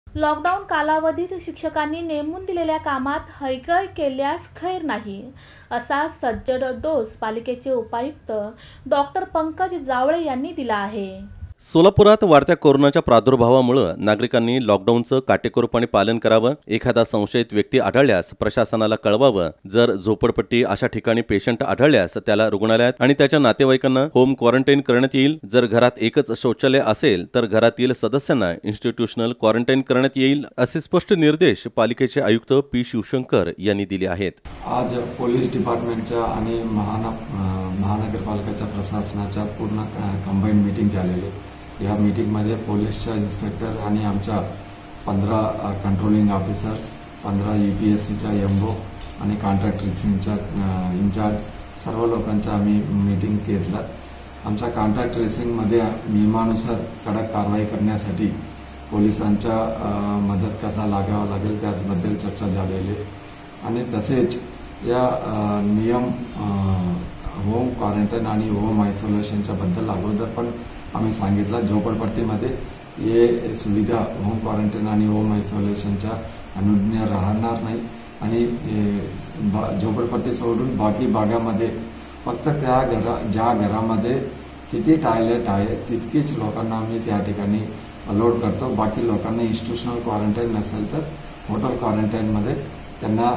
Lockdown कालावधीत शिक्षकांनी नेमून दिलेल्या कामात हयगय केल्यास खैर नाही, असा सज्जड डोस पालिकेचे उपायुक्त डॉक्टर पंकज जावळे यांनी दिला आहे। सोलापुरात वाढत्या कोरोनाच्या प्रादुर्भावामुळे नागरिकांनी लॉकडाऊनचं काटेकोरपणे पालन करावं। एखादा संशयित व्यक्ती आढळल्यास प्रशासनाला कळवावं। जर झोपडपट्टी अशा ठिकाणी पेशंट आढळल्यास त्याला रुग्णालयात आणि त्याच्या नातेवाईकांना होम क्वारंटाईन करण्यात येईल। जर घरात एकच शौचालय असेल तर घरातील सदस्यांना इन्स्टिट्यूशनल क्वारंटाईन करण्यात येईल, असे स्पष्ट निर्देश पालिकेचे आयुक्त पी शिवशंकर यांनी दिले आहेत। आज पोलीस डिपार्टमेंटच्या आणि महानगरपालिकेच्या प्रशासनाच्या पूर्ण कंबाईन मीटिंग झालेली। या मीटिंगमध्ये पोलीसच्या इन्स्पेक्टर आणि आमच्या 15 कंट्रोलिंग ऑफिसर्स, 15 यूपीएससीच्या एमओ आणि कॉन्ट्रॅक्ट ट्रेसिंगच्या इन्चार्ज सर्व लोकांच्या आम्ही मीटिंग घेतलं। आमच्या कॉन्ट्रॅक्ट ट्रेसिंगमध्ये नियमानुसार कडक कारवाई करण्यासाठी पोलिसांच्या मदत कसा लागावा लागेल त्याबद्दल चर्चा झालेली आणि तसेच या नियम होम क्वारंटाईन आणि होम आयसोलेशनच्या बद्दल अगोदर पण आम्ही सांगितलं। झोपडपट्टीमध्ये हे सुविधा होम क्वारंटाईन आणि होम आयसोलेशनच्या अनुज्ञा राहणार नाही आणि झोपडपट्टी सोडून बाकी भागामध्ये फक्त ज्या घरामध्ये किती टॉयलेट आहे तितकीच लोकांना आम्ही त्या ठिकाणी अलाउड करतो। बाकी लोकांना इन्स्टिट्यूशनल क्वारंटाईन नसेल तर होटल क्वारंटाईनमध्ये त्यांना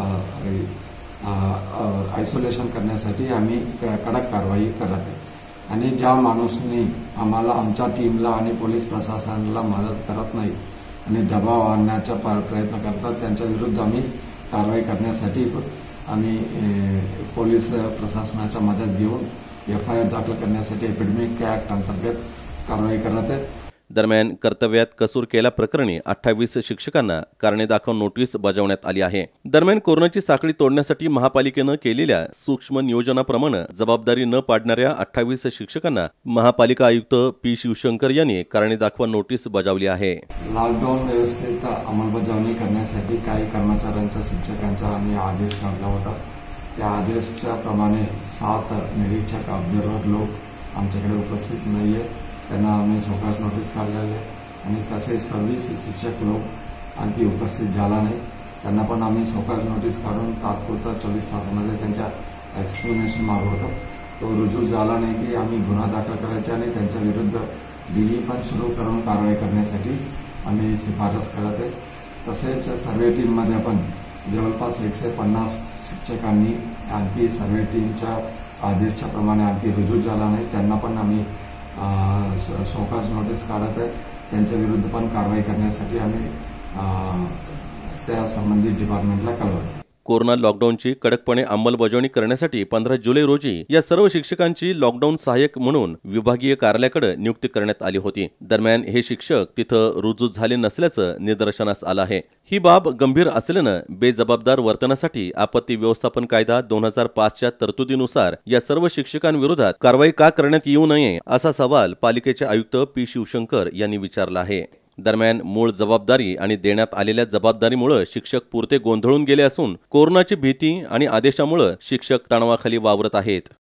आयसोलेशन करण्यासाठी आम्ही कडक कारवाई करत आहे आणि ज्या माणूसनी आम्हाला आमच्या टीमला आणि पोलीस प्रशासनाला मदत करत नाही आणि दबाव आणण्याचा प्रयत्न करतात त्यांच्या विरुद्ध आम्ही कारवाई करण्यासाठी आम्ही पोलीस प्रशासनाच्या मदत घेऊन एफआयआर दाखल करण्यासाठी एपिडेमिक ऍक्ट अंतर्गत कारवाई करत आहे। दरम्यान कर्तव्यात कसूर केल्याप्रकरणी 28 शिक्षकांना कारणे दाखव नोटीस बजावण्यात आली आहे। दरम्यान कोरोनाची साखळी तोडण्यासाठी महापालिकेनं केलेल्या सूक्ष्म नियोजनाप्रमाणे जबाबदारी न पाडणाऱ्या 28 शिक्षकांना महापालिका आयुक्त पी शिवशंकर यांनी कारणे दाखवा नोटीस बजावली आहे। लॉकडाऊन व्यवस्थेचा अंमलबजावणी करण्यासाठी काही कर्मचाऱ्यांच्या शिक्षकांचा आम्ही आदेश काढला होता। त्या आदेशाच्या प्रमाणे 7 निरीक्षक ऑब्झर्व्हर लोक आमच्याकडे उपस्थित नाहीये, त्यांना आम्ही शोकास नोटीस काढलेले आणि तसेच 26 शिक्षक लोक आणखी उपस्थित झाला नाही, त्यांना पण आम्ही शोकास नोटीस काढून तात्पुरता 24 तासामध्ये त्यांच्या एक्सप्लेनेशन मागवतो। तो रुजू झाला नाही की आम्ही गुन्हा दाखल करायचे आणि त्यांच्या विरुद्ध डीई पण सुरू करून कारवाई करण्यासाठी आम्ही शिफारस करत आहे। तसेच सर्वे टीममध्ये पण जवळपास 150 शिक्षकांनी आणखी सर्वे टीमच्या आदेशाच्या प्रमाणे आणखी रुजू झाला नाही, त्यांना पण आम्ही शोकास नोटीस काढत आहे। त्यांच्या विरुद्ध पण कारवाई करण्यासाठी आम्ही त्या संबंधित डिपार्टमेंटला कळवतो। कोरोना लॉकडाऊनची कडकपणे अंमलबजावणी करण्यासाठी 15 जुलै रोजी या सर्व शिक्षकांची लॉकडाऊन सहाय्यक म्हणून विभागीय कार्यालयाकडे नियुक्ती करण्यात आली होती। दरम्यान हे शिक्षक तिथं रुजू झाले नसल्याचं निदर्शनास आलं आहे। ही बाब गंभीर असल्यानं बेजबाबदार वर्तनासाठी आपत्ती व्यवस्थापन कायदा 2005च्या तरतुदीनुसार या सर्व शिक्षकांविरोधात कारवाई का करण्यात येऊ नये, असा सवाल पालिकेचे आयुक्त पी शिवशंकर यांनी विचारला आहे। दरम्यान मूळ जबाबदारी आणि देण्यात आलेल्या जबाबदारीमुळे शिक्षक पुरते गोंधळून गेले असून कोरोनाची भीती आणि आदेशामुळे शिक्षक तणावाखाली वावरत आहेत।